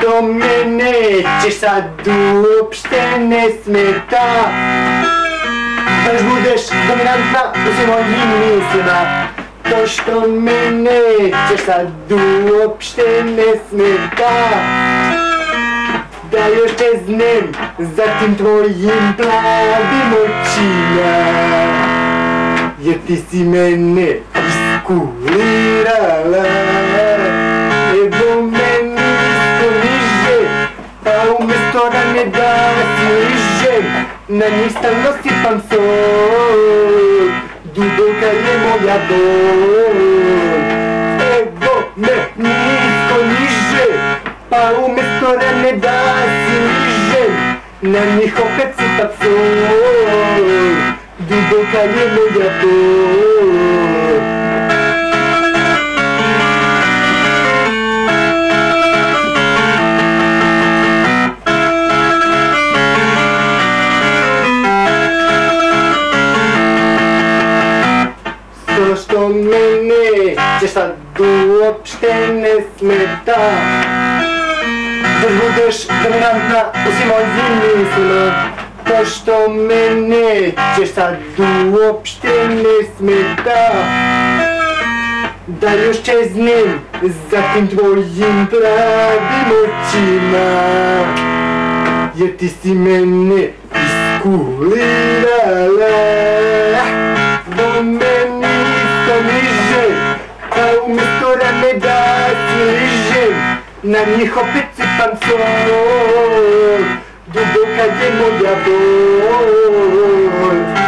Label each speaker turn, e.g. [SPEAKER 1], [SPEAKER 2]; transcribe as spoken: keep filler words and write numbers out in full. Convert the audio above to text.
[SPEAKER 1] što me nećeš sad uopšte ne smeta. Baš budeš dominantna u svim mojim mislima. To što me nećeš sad uopšte ne smeta. Da još čeznem za tim tvojim plavim očima, jer ti si mene iskulirala. Evo meni isto niže, pa umjesto rane da si ližem, na njih stalno sipam sol. Duboka je moja bol. Evo meni isto niže, pa umjesto rane da si ližem, na njih opet sipam sol. Duboka je moja bol. To što me nećeš sad uopšte ne smeta. Da budeš dominantna u svim mojim mislima. To što me nećeš sad uopšte ne smeta. Da još čeznem za tim tvojim pravim očima, jer ti si mene iskulirala. Do meni isto niže, pa umjesto rane da si ližem, na njih opet sipam sol. Duboka je moja bol.